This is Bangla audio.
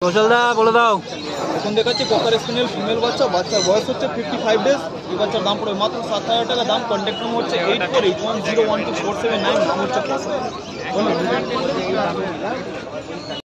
কৌশলদা বলে দাও। এখন দেখাচ্ছি কোকার স্পিনিয়াল ফিমেল বাচ্চা, বাচ্চার বয়স হচ্ছে 55 ডেজ। এই বাচ্চার দাম পড়বে মাত্র 7,000 টাকা দাম। কন্ট্যাক্ট নম্বর হচ্ছে 8481012479, নাম হচ্ছে